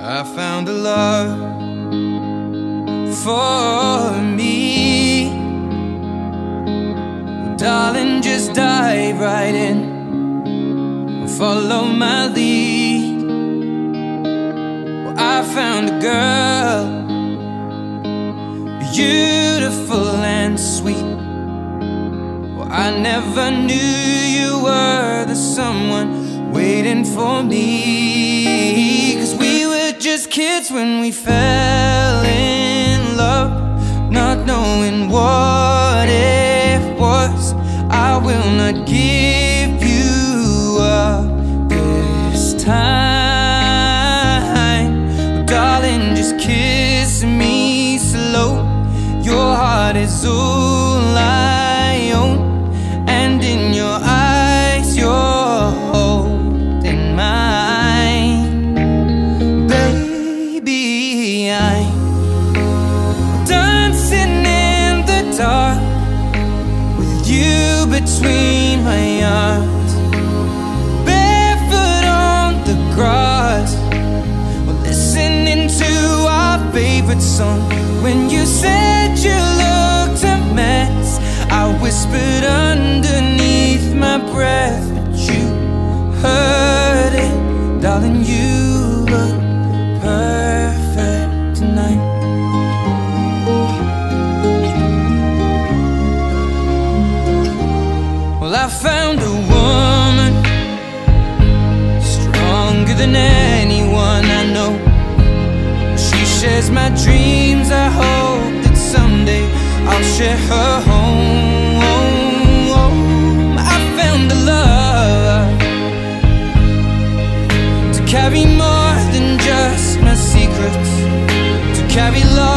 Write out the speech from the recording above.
I found a love for me. Well, darling, just dive right in and follow my lead. Well, I found a girl, beautiful and sweet. Well, I never knew you were the someone waiting for me. 'Cause we were just kids when we fell in love, not knowing what it was. I will not give you up this time. Oh, darling, just kiss me slow. Your heart is all I own, and in your eyes you're holding mine. Baby, I'm dancing in the dark with you between my arms, barefoot on the grass. We're listening to our favorite song. When you said you looked a mess, I whispered underneath my breath, but you heard it. Darling, you look perfect tonight. Well, I found a woman stronger than anyone I know. She shares my dreams. I hope that someday I'll share her home. I found a love to carry more than just my secrets, to carry love